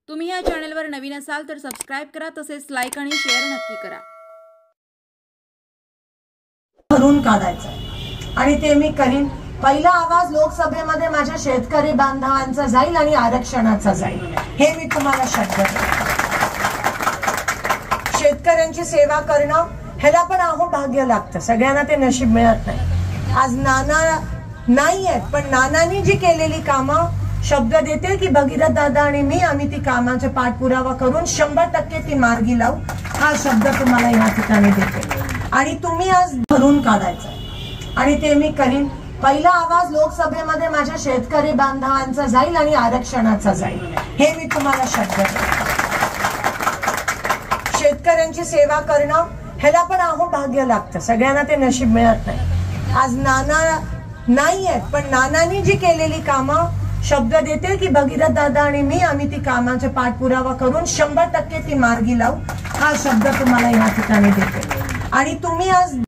तुम्ही या चॅनलवर नवीन असाल तर सबस्क्राइब करा, तसेच लाईक आणि शेअर नक्की करा। भरून काढायचं आणि ते मी करीन। पहिला आवाज लोकसभेमध्ये माझ्या शेतकरी बांधवांचा जाईल आणि आरक्षणाचा जाईल, हे मी तुम्हाला शब्द देतो। शेतकऱ्यांची सेवा करणं ह्याला पण भाग्य लागतं, सगळ्यांना ते नशीब मिळत नाही। आज नाना नाही आहेत, पण नानांनी जी केलेली कामं शब्द देते की भगीरथ दादा आणि मी आम्ही ती कामाचा पाठपुरावा करून 100% ती मार्गी लावू, हा शब्द तुम्हाला या ठिकाणी देते। आणि तुम्ही आज भरून काढायचं आणि ते मी करीन। पहिला आवाज लोकसभेमध्ये माझ्या शेतकरी बांधवांचा जाईल आणि आरक्षणाचा जाईल, हे मी तुम्हाला शब्द देतो। शेतकऱ्यांची सेवा करणं ह्याला पण भाग्य लागतं, सगळ्यांना ते नशीब मिळत नाही। आज नाना नाही आहेत, पण नानांनी जी केलेली कामं शब्द देते की भगीरथ दादा आणि मी आम्ही ती कामाचा पाठपुरावा करून 100% ती मार्गी लावू, हा शब्द तुम्हाला या ठिकाणी देते। आणि तुम्ही आज